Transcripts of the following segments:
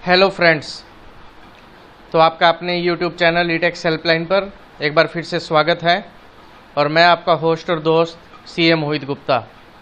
Hello friends, तो आपका अपने यूट्यूब चैनल ईटेक्स हेल्पलाइन पर एक बार फिर से स्वागत है और मैं आपका होस्ट और दोस्त सीए मोहित गुप्ता।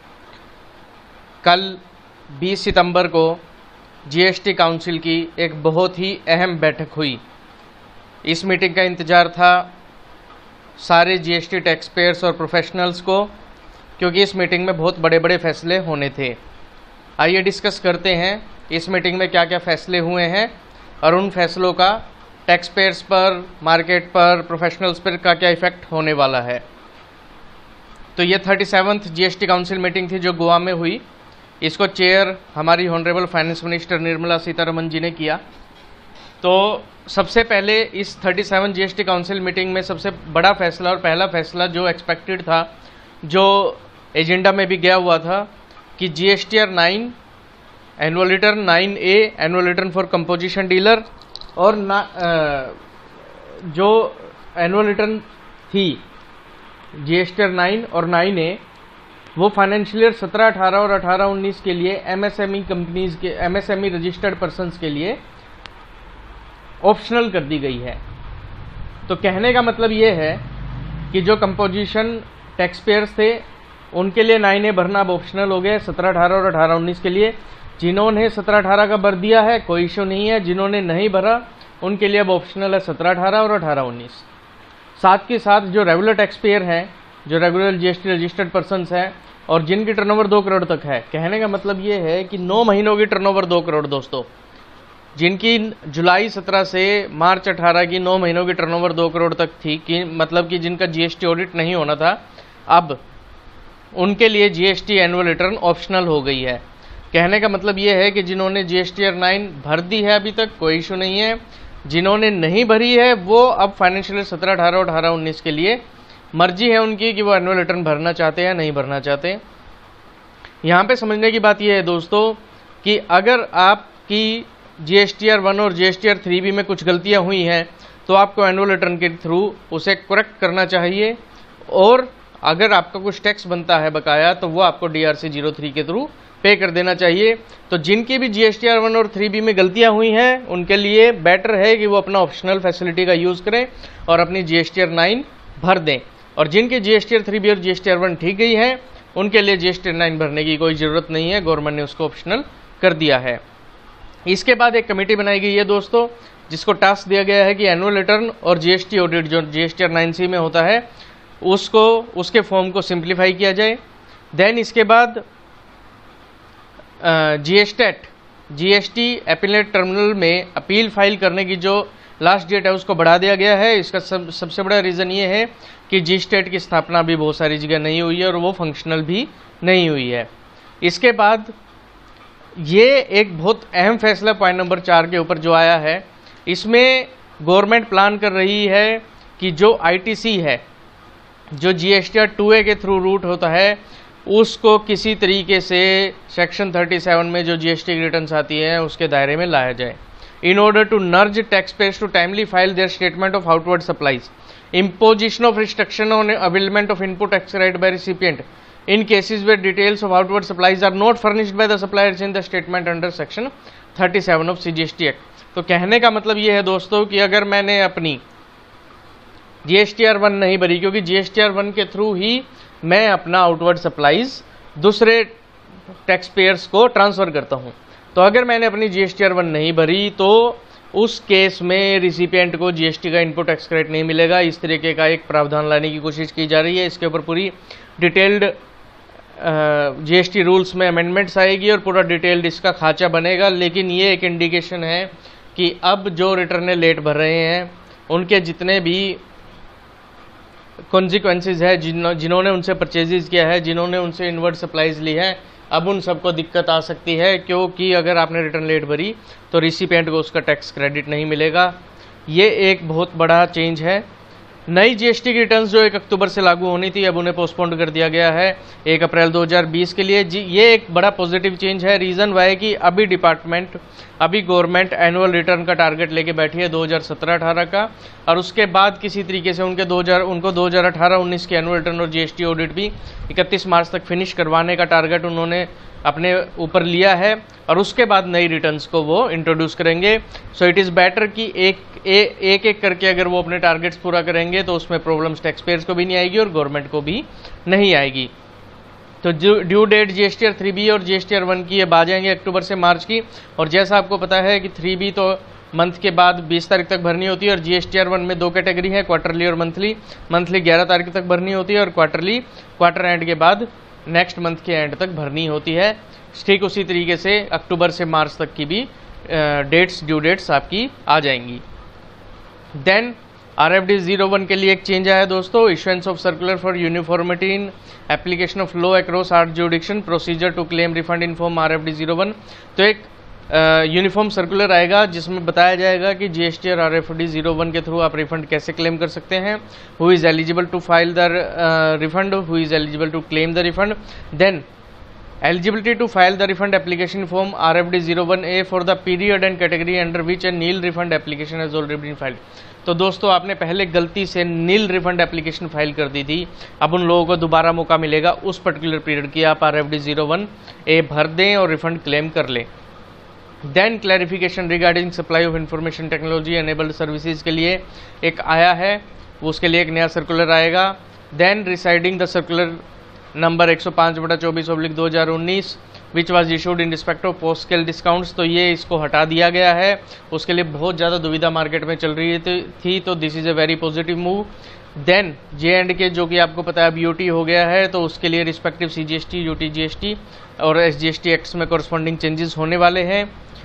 कल 20 सितंबर को जीएसटी काउंसिल की एक बहुत ही अहम बैठक हुई। इस मीटिंग का इंतज़ार था सारे जीएसटी टैक्स पेयर्स और प्रोफेशनल्स को, क्योंकि इस मीटिंग में बहुत बड़े बड़े फैसले होने थे। आइए डिस्कस करते हैं इस मीटिंग में क्या क्या फैसले हुए हैं और उन फैसलों का टैक्स पेयर्स पर, मार्केट पर, प्रोफेशनल्स पर का क्या इफेक्ट होने वाला है। तो ये 37th जीएसटी काउंसिल मीटिंग थी जो गोवा में हुई। इसको चेयर हमारी honourable finance minister Nirmala Sitharaman ji ने किया। तो सबसे पहले इस 37 जीएसटी काउंसिल मीटिंग में सबसे बड़ा फैसला और पहला फैसला जो एक्सपेक्टेड था, जो एजेंडा में भी गया हुआ था, कि GSTR 9, annual return 9A, annual return for composition dealer और जो एनुअल रिटर्न थी जीएसटीआर 9 और 9A, वो फाइनेंशियल ईयर 17, 18 और 18, 19 के लिए एमएसएमई कंपनीज के, एमएसएमई रजिस्टर्ड पर्सन्स के लिए ऑप्शनल कर दी गई है। तो कहने का मतलब ये है कि जो कंपोजिशन टैक्स पेयर्स थे उनके लिए 9A भरना अब ऑप्शनल हो गया है 17, 18 और 18, 19 के लिए। जिन्होंने 17, 18 का भर दिया है कोई इशू नहीं है, जिन्होंने नहीं भरा उनके लिए अब ऑप्शनल है 17, 18 और 18, 19। साथ के साथ जो रेगुलर टैक्स पेयर हैं, जो रेगुलर जीएसटी रजिस्टर्ड पर्सन्स हैं और जिनकी टर्नओवर 2 करोड़ तक है, कहने का मतलब ये है कि 9 महीनों की टर्नओवर 2 करोड़ दोस्तों, जिनकी जुलाई 17 से मार्च 18 की 9 महीनों की टर्नओवर 2 करोड़ तक थी, कि मतलब कि जिनका जीएसटी ऑडिट नहीं होना था, अब उनके लिए जीएसटी एनुअल रिटर्न ऑप्शनल हो गई है। कहने का मतलब ये है कि जिन्होंने जीएसटीआर 9 भर दी है अभी तक कोई इशू नहीं है, जिन्होंने नहीं भरी है वो अब फाइनेंशियल 17, 18 और 18, 19 के लिए मर्जी है उनकी कि वो एनुअल रिटर्न भरना चाहते हैं या नहीं भरना चाहते। यहाँ पे समझने की बात यह है दोस्तों कि अगर आपकी जीएसटीआर 1 और जीएसटीआर 3B में कुछ गलतियाँ हुई हैं तो आपको एनुअल रिटर्न के थ्रू उसे करेक्ट करना चाहिए, और अगर आपका कुछ टैक्स बनता है बकाया तो वो आपको DRC 03 के थ्रू पे कर देना चाहिए। तो जिनकी भी जीएसटीआर 1 और 3B में गलतियां हुई हैं उनके लिए बेटर है कि वो अपना ऑप्शनल फैसिलिटी का यूज़ करें और अपनी जीएसटीआर 9 भर दें, और जिनकी जीएसटीआर 3B और जीएसटीआर 1 ठीक गई है उनके लिए जीएसटीआर 9 भरने की कोई ज़रूरत नहीं है, गवर्नमेंट ने उसको ऑप्शनल कर दिया है। इसके बाद एक कमेटी बनाई गई है दोस्तों, जिसको टास्क दिया गया है कि एनुअल रिटर्न और जीएसटी ऑडिट जो जीएसटीआर 9C में होता है उसको, उसके फॉर्म को सिंप्लीफाई किया जाए। देन इसके बाद जीएसटी एपीलेट टर्मिनल में अपील फाइल करने की जो लास्ट डेट है उसको बढ़ा दिया गया है। इसका सबसे बड़ा रीज़न ये है कि जीस्टेट की स्थापना भी बहुत सारी जगह नहीं हुई है और वो फंक्शनल भी नहीं हुई है। इसके बाद ये एक बहुत अहम फैसला पॉइंट नंबर 4 के ऊपर जो आया है, इसमें गवर्नमेंट प्लान कर रही है कि जो आईटीसी है, जो जीएसटीआर 2A के थ्रू रूट होता है, उसको किसी तरीके से सेक्शन 37 में जो जीएसटी की रिटर्न्स आती है उसके दायरे में लाया जाए। In order to nudge tax payers to timely file their statement of outward supplies, imposition of restriction on availment of input tax right by recipient in cases where details of outward supplies are not furnished by the suppliers in the statement under section 37 of CGST act. तो कहने का मतलब ये है दोस्तों कि अगर मैंने अपनी जीएसटीआर 1 नहीं भरी, क्योंकि जीएसटीआर 1 के थ्रू ही मैं अपना आउटवर्ड सप्लाईज दूसरे टैक्स पेयर्स को ट्रांसफ़र करता हूं, तो अगर मैंने अपनी जीएसटीआर 1 नहीं भरी तो उस केस में रिसिपिएंट को जीएसटी का इनपुट टैक्स क्रेडिट नहीं मिलेगा। इस तरीके का एक प्रावधान लाने की कोशिश की जा रही है। इसके ऊपर पूरी डिटेल्ड जीएसटी रूल्स में अमेंडमेंट्स आएगी और पूरा डिटेल्ड इसका खाचा बनेगा। लेकिन ये एक इंडिकेशन है कि अब जो रिटर्न लेट भर रहे हैं उनके जितने भी कॉन्सिक्वेंसेज है, जिन्होंने उनसे परचेजेज किया है, जिन्होंने उनसे इनवर्ड सप्लाईज ली है, अब उन सबको दिक्कत आ सकती है, क्योंकि अगर आपने रिटर्न लेट भरी तो रिसिपिएंट को उसका टैक्स क्रेडिट नहीं मिलेगा। ये एक बहुत बड़ा चेंज है। नई जीएसटी की रिटर्न्स जो 1 अक्टूबर से लागू होनी थी अब उन्हें पोस्टपोन कर दिया गया है 1 अप्रैल 2020 के लिए। ये एक बड़ा पॉजिटिव चेंज है। रीज़न वह है कि अभी गवर्नमेंट एनुअल रिटर्न का टारगेट लेके बैठी है 2017-18 का, और उसके बाद किसी तरीके से उनको 2018-19 के एनुअल रिटर्न और जीएसटी ऑडिट भी 31 मार्च तक फिनिश करवाने का टारगेट उन्होंने अपने ऊपर लिया है और उसके बाद नई रिटर्न्स को वो इंट्रोड्यूस करेंगे। सो इट इज़ बेटर कि एक करके अगर वो अपने टारगेट्स पूरा करेंगे तो उसमें प्रॉब्लम्स टैक्स पेयर्स को भी नहीं आएगी और गवर्नमेंट को भी नहीं आएगी। तो ड्यू डेट GSTR 3B और GSTR 1 की अब आ जाएंगे अक्टूबर से मार्च की। और जैसा आपको पता है कि 3B तो मंथ के बाद 20 तारीख तक भरनी होती है और GSTR 1 में 2 कैटेगरी है, क्वार्टरली और मंथली। मंथली 11 तारीख तक भरनी होती है और क्वार्टरली क्वार्टर एंड के बाद नेक्स्ट मंथ के एंड तक भरनी होती है। ठीक उसी तरीके से अक्टूबर से मार्च तक की भी ड्यू डेट्स आपकी आ जाएंगी। देन RFD 01 के लिए एक चेंज आया दोस्तों, issuance of circular for uniformity in application of law across jurisdiction, procedure to claim refund in form RFD 01। तो एक यूनिफॉर्म सर्कुलर आएगा जिसमें बताया जाएगा कि GST और RFD 01 के थ्रू आप रिफंड कैसे क्लेम कर सकते हैं, who is eligible to file the refund, who is eligible to claim the refund. Then eligibility to file the refund application form RFD 01A for the period and category under which a nil refund application has already been filed। तो दोस्तों आपने पहले गलती से नील refund application file कर दी थी, अब उन लोगों को दोबारा मौका मिलेगा उस पर्टिकुलर पीरियड की आप RFD 01A भर दें और रिफंड क्लेम कर लें। Then clarification regarding supply of information technology enabled services के लिए एक आया है, उसके लिए एक नया सर्कुलर आएगा। Then rescinding the circular number 105/24/2019 which was issued in respect of post scale discounts, तो ये इसको हटा दिया गया है। उसके लिए बहुत ज़्यादा दुविधा मार्केट में चल रही थी, तो this is a very positive move. Then J&K जो कि आपको पता है अब UT हो गया है, तो उसके लिए रिस्पेक्टिव CGST, UT GST और SGST एक्ट्स में कॉरस्पॉन्डिंग चेंजेस होने वाले हैं।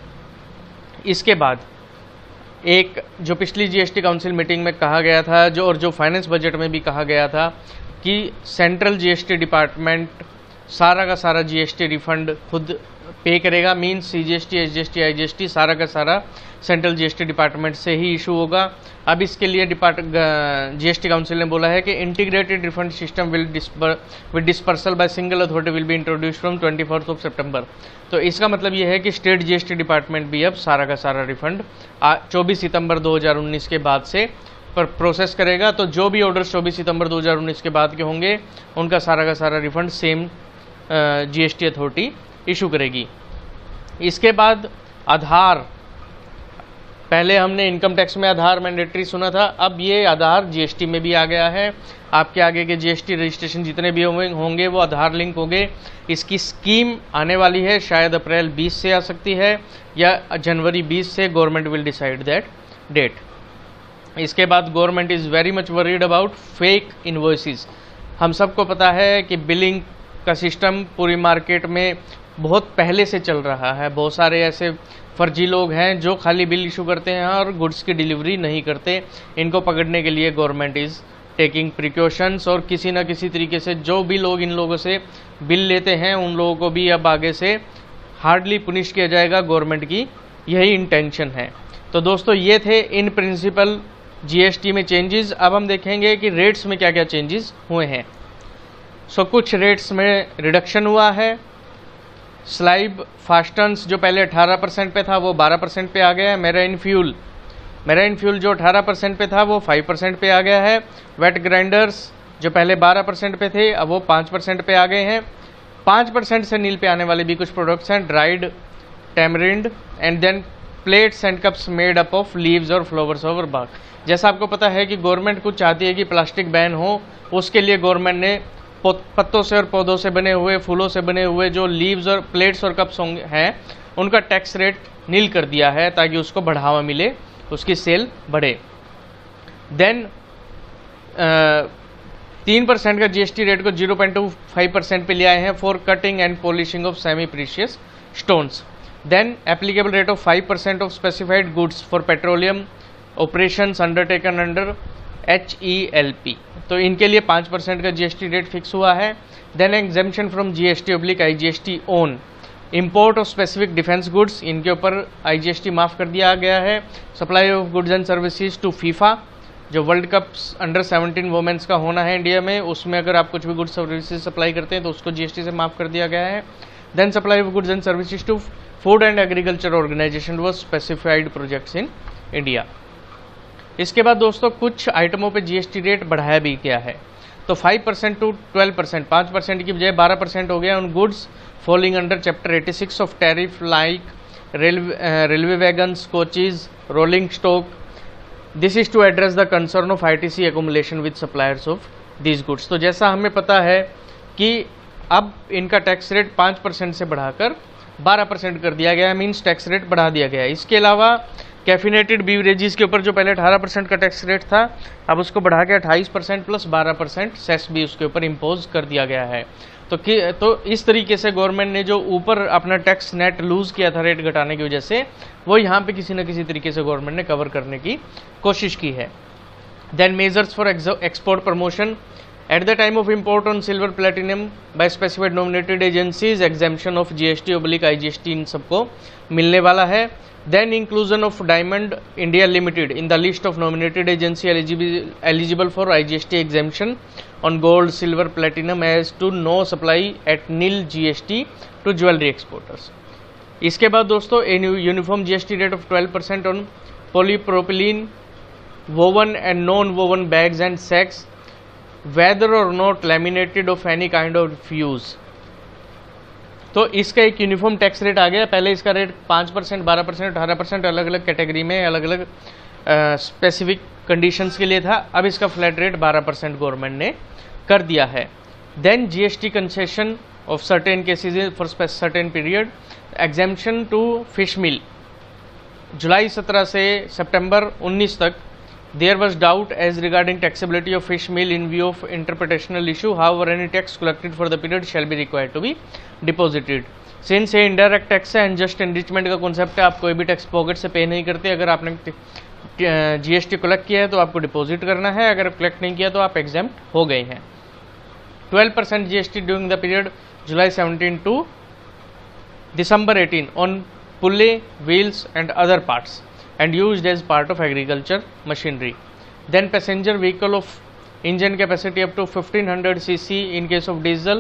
इसके बाद एक जो पिछली GST काउंसिल मीटिंग में कहा गया था जो फाइनेंस बजट में भी कहा गया था कि सेंट्रल GST डिपार्टमेंट सारा का सारा GST रिफंड खुद पे करेगा, मीन्स CGST, SGST, IGST सारा का सारा सेंट्रल GST डिपार्टमेंट से ही इशू होगा। अब इसके लिए GST काउंसिल ने बोला है कि integrated refund system with disbursal by single authority will be introduce from 24 सितंबर। तो इसका मतलब ये है कि स्टेट GST डिपार्टमेंट भी अब सारा का सारा रिफंड 24 सितंबर 2019 के बाद से पर प्रोसेस करेगा। तो जो भी ऑर्डर्स 24 सितंबर 2019 के बाद के होंगे उनका सारा का सारा refund same GST authority issue करेगी। इसके बाद आधार, पहले हमने इनकम टैक्स में आधार मैंडेटरी सुना था, अब ये आधार GST में भी आ गया है। आपके आगे के GST रजिस्ट्रेशन जितने भी होंगे वो आधार लिंक होंगे। इसकी स्कीम आने वाली है, शायद अप्रैल 20 से आ सकती है या जनवरी 20 से, government will decide that date. इसके बाद government is very much worried about fake invoices. हम सबको पता है कि बिलिंग का सिस्टम पूरी मार्केट में बहुत पहले से चल रहा है। बहुत सारे ऐसे फर्जी लोग हैं जो खाली बिल इशू करते हैं और गुड्स की डिलीवरी नहीं करते। इनको पकड़ने के लिए गवर्नमेंट इज़ टेकिंग प्रिकॉशंस और किसी न किसी तरीके से जो भी लोग इन लोगों से बिल लेते हैं उन लोगों को भी अब आगे से हार्डली पुनिश किया जाएगा। गवर्नमेंट की यही इंटेंशन है। तो दोस्तों ये थे इन प्रिंसिपल GST में चेंजेस। अब हम देखेंगे कि रेट्स में क्या क्या चेंजेस हुए हैं। कुछ रेट्स में रिडक्शन हुआ है। स्लाइब फास्टन्स जो पहले 18% पे था वो 12% पे आ गया है। मेराइन फ्यूल जो 18% पे था वो 5% पे आ गया है। वेट ग्राइंडर्स जो पहले 12% पे थे अब वो 5% पे आ गए हैं। 5% से नील पे आने वाले भी कुछ प्रोडक्ट्स हैं, dried tamarind and then plates and cups made up of leaves और फ्लावर्स और बाग। जैसा आपको पता है कि गवर्नमेंट कुछ चाहती है कि प्लास्टिक बैन हो, उसके लिए गवर्नमेंट ने पत्तों से और पौधों से बने हुए, फूलों से बने हुए जो लीव्स और प्लेट्स और कप्स हैं उनका टैक्स रेट नील कर दिया है ताकि उसको बढ़ावा मिले, उसकी सेल बढ़े। देन 3% का GST रेट को 0.25% पे ले आए हैं for cutting and polishing of semi precious stones. Then applicable rate of 5% of specified goods for petroleum operations undertaken under HELP। तो इनके लिए 5% का GST रेट फिक्स हुआ है। Then exemption from GST/IGST on import of specific defence goods, इनके ऊपर IGST माफ़ कर दिया गया है। Supply of goods and services to FIFA, जो वर्ल्ड कप अंडर 17 वोमेंस का होना है इंडिया में, उसमें अगर आप कुछ भी गुड्स सर्विसेज सप्लाई करते हैं तो उसको GST से माफ़ कर दिया गया है। Then supply of goods and services to food and agriculture organisation वो स्पेसिफाइड प्रोजेक्ट्स इन इंडिया। इसके बाद दोस्तों कुछ आइटमों पे GST रेट बढ़ाया भी गया है। तो 5% टू 12%, 5% की बजाय 12% हो गया उन goods falling under chapter 86 of tariff like railway wagons, coaches, rolling stock. This is to address the concern of ITC accumulation with suppliers of these goods. तो जैसा हमें पता है कि अब इनका टैक्स रेट 5% से बढ़ाकर 12% कर दिया गया है, मीन्स टैक्स रेट बढ़ा दिया गया है। इसके अलावा कैफिनेटेड बीवरेजेस के ऊपर जो पहले 18% का टैक्स रेट था, अब उसको बढ़ा के 28% प्लस 12% सेस भी उसके ऊपर इम्पोज कर दिया गया है। तो इस तरीके से गवर्नमेंट ने जो ऊपर अपना टैक्स नेट लूज किया था रेट घटाने की वजह से, वो यहाँ पे किसी न किसी तरीके से गवर्नमेंट ने कवर करने की कोशिश की है। Then measures for export promotion at the time of import on silver platinum by specified nominated agencies, exemption of GST/IGST इन सबको मिलने वाला है। Then inclusion of Diamond India Limited in the list of nominated agency eligible for IGST exemption on gold, silver, platinum as to no supply at nil GST to jewelry exporters. इसके बाद दोस्तों uniform GST rate of 12% on polypropylene, woven and non-woven bags and sacks, whether or not laminated of any kind of use. तो इसका एक uniform tax rate आ गया। पहले इसका rate 5%, 12%, 18% अलग अलग कैटेगरी में अलग अलग स्पेसिफिक कंडीशंस के लिए था। अब इसका फ्लैट रेट 12% गवर्नमेंट ने कर दिया है। Then GST concession of certain cases for certain period, exemption to fish meal जुलाई 17 से सितंबर 19 तक। There was doubt as regarding taxability of fish meal in view of interpretational issue, however any tax collected for the period shall be required to be deposited. Since ये indirect tax है and just enrichment का concept है, आप कोई भी tax pocket से पे नहीं करते। अगर आपने GST कलेक्ट किया है तो आपको डिपॉजिट करना है, अगर कलेक्ट नहीं किया तो आप एग्जेम्प्ट हो गए हैं। 12% GST during the period July 17 to December 18 on pulley, wheels and other parts and used as part of agriculture machinery. Then passenger vehicle of engine capacity up to 1500 cc in case of diesel,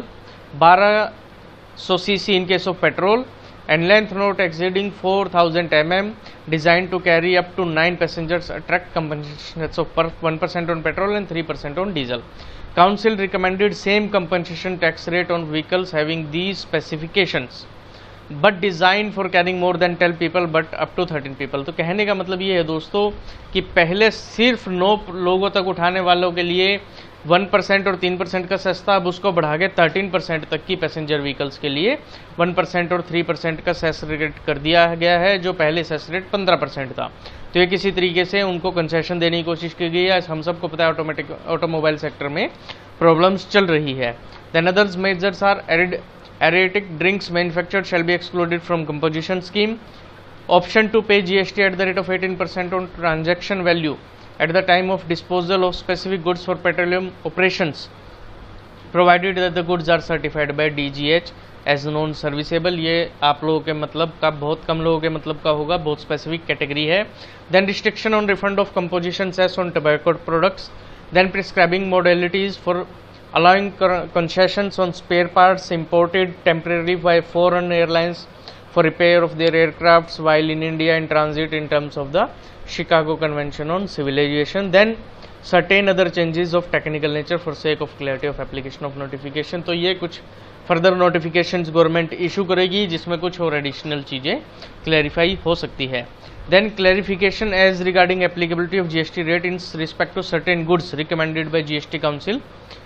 1200 cc in case of petrol, and length not exceeding 4000 mm, designed to carry up to 9 passengers, attract compensations of 1% on petrol and 3% on diesel. Council recommended same compensation tax rate on vehicles having these specifications but designed for carrying more than 12 people but up to 13 people. तो कहने का मतलब ये है दोस्तों कि पहले सिर्फ 9 लोगों तक उठाने वालों के लिए 1% और 3% का सेस था, अब उसको बढ़ा के 13% तक की पैसेंजर व्हीकल्स के लिए 1% और 3% का सेस रेट कर दिया गया है, जो पहले सेस रेट 15% था। तो ये किसी तरीके से उनको कंसेशन देने की कोशिश की गई है। हम सबको पता है ऑटोमोबाइल सेक्टर में प्रॉब्लम्स चल रही है। Then others measures are aromatic drinks manufactured shall be excluded from composition scheme. Option to pay GST at the rate of 18% on transaction value at the time of disposal of specific goods for petroleum operations, provided that the goods are certified by DGH as non serviceable. ये आप लोगों के मतलब का, बहुत कम लोगों के मतलब का होगा, बहुत स्पेसिफिक कैटेगरी है। Then restriction on refund of composition cess on tobacco products. Then prescribing modalities for allowing concessions on spare parts imported temporarily by foreign airlines for repair of their aircrafts while in India in transit in terms of the Chicago Convention on Civil Aviation. Then certain other changes of technical nature for sake of clarity of application of notification. तो ये कुछ further notifications government issue करेगी जिसमें कुछ और additional चीज़ें clarify हो सकती है। Then clarification as regarding applicability of GST rate in respect to certain goods recommended by GST Council.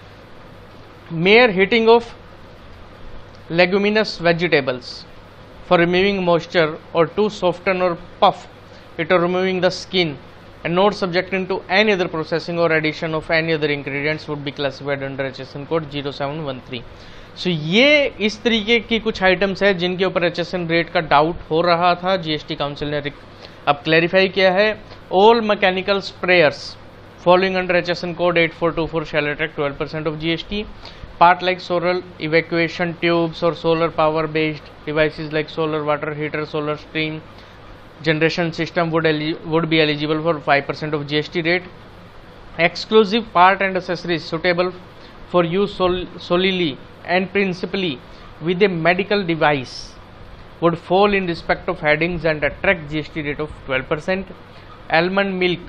Mere heating of leguminous vegetables for removing moisture or to soften or puff it or removing the skin and not subjected to any other processing or addition of any other ingredients would be classified under HSN code 0713. So ये इस तरीके की कुछ items है जिनके ऊपर HSN rate का doubt हो रहा था, GST काउंसिल ने अब क्लैरिफाई किया है। All mechanical sprayers falling under HSN code 8424 shall attract 12% of GST. Part like solar evacuation tubes or solar power based devices like solar water heater, solar stream generation system would be eligible for 5% of GST rate. Exclusive part and accessories suitable for use solely and principally with a medical device would fall in respect of headings and attract GST rate of 12%. Almond milk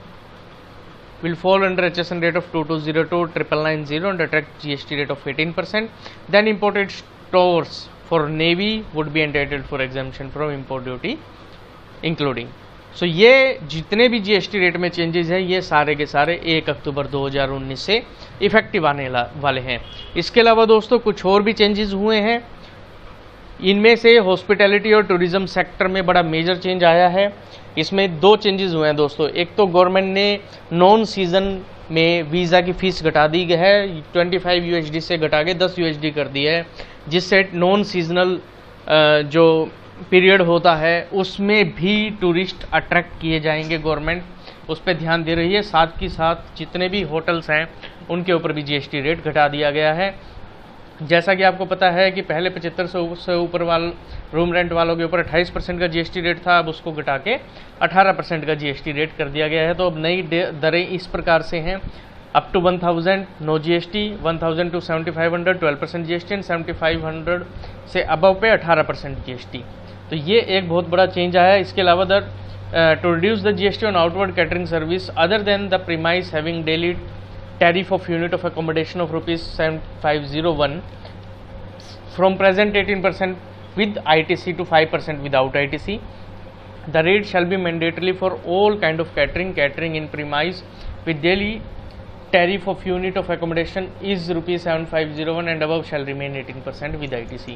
will fall under HSN rate of 2202 990 and attract GST rate of 18%. Then imported stores for Navy would be entitled for exemption from import duty including. सो ये जितने भी GST rate में changes हैं ये सारे के सारे 1 अक्टूबर 2019 से इफेक्टिव आने वाले हैं। इसके अलावा दोस्तों कुछ और भी चेंजेस हुए हैं। इनमें से हॉस्पिटैलिटी और टूरिज्म सेक्टर में बड़ा मेजर चेंज आया है। इसमें 2 चेंजेस हुए हैं दोस्तों। एक तो गवर्नमेंट ने नॉन सीजन में वीज़ा की फ़ीस घटा दी गई है, 25 USD से घटा के 10 USD कर दी है, जिससे नॉन सीजनल जो पीरियड होता है उसमें भी टूरिस्ट अट्रैक्ट किए जाएंगे। गवर्नमेंट उस पर ध्यान दे रही है। साथ ही साथ जितने भी होटल्स हैं उनके ऊपर भी जीएसटी रेट घटा दिया गया है। जैसा कि आपको पता है कि पहले 7500 से ऊपर रूम रेंट वालों के ऊपर 28% का जीएसटी रेट था, अब उसको घटा के 18% का जीएसटी रेट कर दिया गया है। तो अब नई दरें इस प्रकार से हैं, up to 1000 no GST, 1000 to 7500 12% GST and 7500 से अबव पे 18% जीएसटी। तो ये एक बहुत बड़ा चेंज आया है। इसके अलावा to reduce the GST on outward catering service other than the premise having daily tariff of unit of accommodation of rupees 7501 from present 18% with ITC to 5% without ITC. The rate shall be mandatory for all kind of catering in premise with daily tariff of unit of accommodation is rupees 7501 and above shall remain 18% with ITC.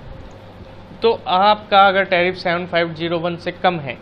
तो आपका अगर tariff 7501 से कम है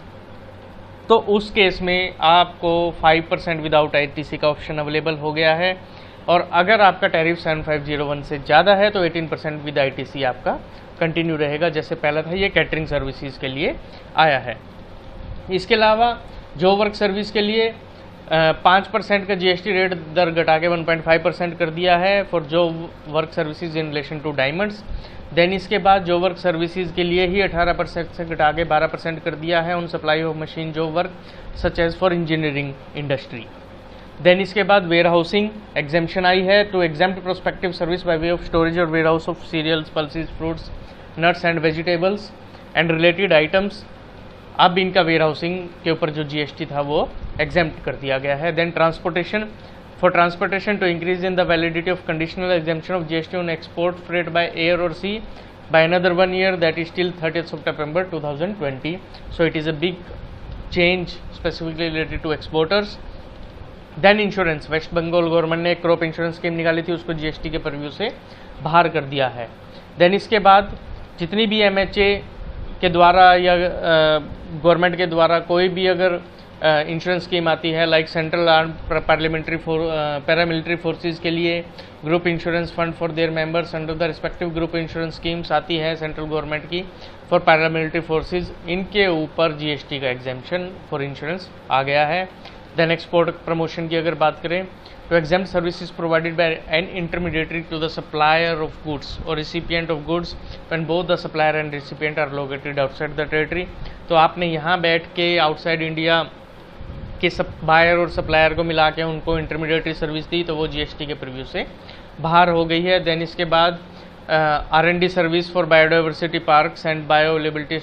तो उस case में आपको 5% without ITC का ऑप्शन अवेलेबल हो गया है, और अगर आपका टैरिफ 7501 से ज़्यादा है तो 18% विद आईटीसी आपका कंटिन्यू रहेगा, जैसे पहला था। ये कैटरिंग सर्विसेज के लिए आया है। इसके अलावा जॉब वर्क सर्विस के लिए 5% का जीएसटी रेट दर घटा के 1.5% कर दिया है for job work services in relation to diamonds. Then इसके बाद जॉब वर्क सर्विसेज के लिए ही 18% से घटा के 12% कर दिया है on supply of machine job work such as for engineering industry. Then इसके बाद वेयर हाउसिंग एग्जेम्पशन आई है to exempt prospective service by way of storage और warehouse of cereals, pulses, fruits, nuts and vegetables and related items. अब इनका where housing के ऊपर जो जीएसटी था वो एग्जेम्प्ट कर दिया गया है। Then transportation, for transportation to increase in the validity of conditional exemption of GST on export freight by air or sea by another 1 year, that is till 30th September 2020. So it is a big change specifically related to exporters. Then insurance, West Bengal government ने crop insurance scheme निकाली थी, उसको GST के purview से बाहर कर दिया है। देन इसके बाद जितनी भी एमएचए के द्वारा या गवर्नमेंट के द्वारा कोई भी अगर इंश्योरेंस स्कीम आती है, like central arm paramilitary forces के लिए group insurance fund for their members under the respective group insurance schemes आती है सेंट्रल गवर्नमेंट की फॉर पैरामिलिट्री फोर्सेस, इनके ऊपर जीएसटी का एग्जेम्पशन फॉर इंश्योरेंस आ गया है। देन एक्सपोर्ट प्रमोशन की अगर बात करें तो exempt services provided by an intermediary to the supplier of goods और recipient of goods when both the supplier and recipient are located outside the territory. तो आपने यहाँ बैठ के आउटसाइड इंडिया के बायर और सप्लायर को मिला के उनको इंटरमीडिएटरी सर्विस दी, तो वो जीएसटी के प्रीव्यू से बाहर हो गई है। देन इसके बाद R&D service for biodiversity parks and bioavailability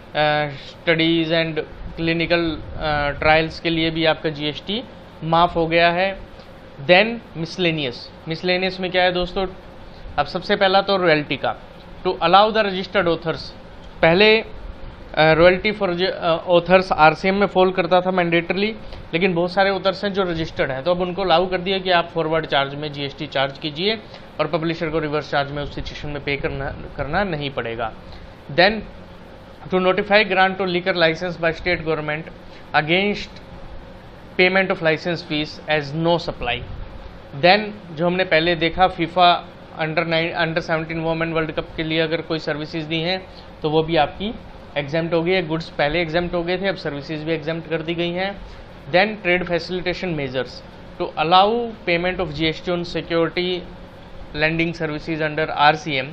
studies and clinical trials के लिए भी आपका जीएसटी माफ़ हो गया है। देन मिसलेनियस में क्या है दोस्तों, अब सबसे पहला तो रॉयल्टी का, to allow the registered authors. पहले रॉयल्टी फॉर ऑथर्स आरसीएम में फॉल करता था मैंडेटरली, लेकिन बहुत सारे ऑथर्स हैं जो रजिस्टर्ड हैं, तो अब उनको लागू कर दिया कि आप फॉरवर्ड चार्ज में जीएसटी चार्ज कीजिए और पब्लिशर को रिवर्स चार्ज में उस सिचुएशन में पे करना नहीं पड़ेगा। Then to notify grant to liquor licence by state government against payment of licence fees as no supply. Then जो हमने पहले देखा FIFA under 17 women world cup के लिए अगर कोई सर्विसेज दी हैं तो वो भी आपकी एग्जाम्प्ट हो गई है। गुड्स पहले एग्जाम्प्ट हो गए थे, अब सर्विसेज भी एग्जाम्प्ट कर दी गई हैं। Then trade facilitation measures to allow payment of GST on security lending services under RCM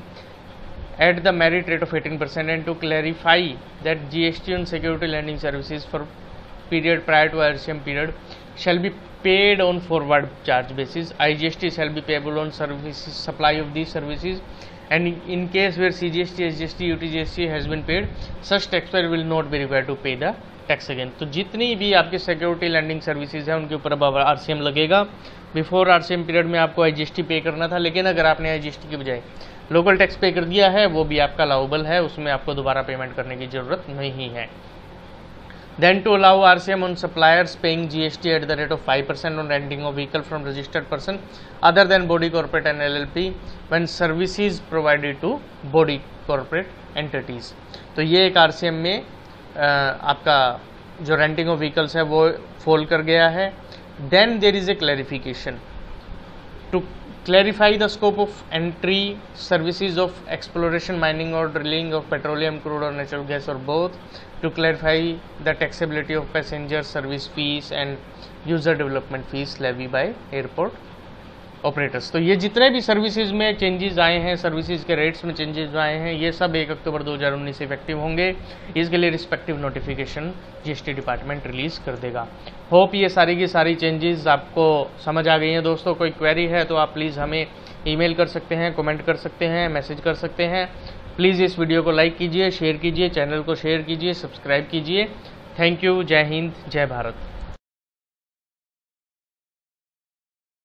at the merit rate of 18% and to clarify that GST on security lending services for period prior to RCM period shall be paid on forward charge basis. IGST shall be payable on services supply of these services, and in case where CGST, SGST, UTGST has been paid, such taxpayer will not be required to pay the tax again. तो जितनी भी आपकी security landing services है उनके ऊपर अब RCM लगेगा। Before RCM period में आपको आईजीएसटी पे करना था, लेकिन अगर आपने आईजीएसटी की बजाय लोकल टैक्स पे कर दिया है वो भी आपका अलाउबल है, उसमें आपको दोबारा पेमेंट करने की ज़रूरत नहीं है। Then to allow RCM on suppliers paying GST at the rate of 5% on renting of vehicle from registered person other than body corporate and LLP when services provided to body corporate entities। तो ये एक RCM में आपका जो renting of vehicles है वो fall कर गया है। Then there is a clarification to clarify the scope of entry services of exploration, mining or drilling of petroleum, crude or natural gas or both, to clarify the taxability of passenger service fees and user development fees levied by airport operators. तो ये जितने भी services में changes आए हैं, services के rates में changes आए हैं, ये सब 1 अक्टूबर 2019 से इफेक्टिव होंगे। इसके लिए respective notification GST department release कर देगा। होप ये सारी की सारी चेंजेस आपको समझ आ गई हैं दोस्तों। कोई क्वेरी है तो आप प्लीज़ हमें ईमेल कर सकते हैं, कमेंट कर सकते हैं, मैसेज कर सकते हैं। प्लीज़ इस वीडियो को लाइक कीजिए, शेयर कीजिए, चैनल को शेयर कीजिए, सब्सक्राइब कीजिए। Thank you. जय हिंद, जय भारत।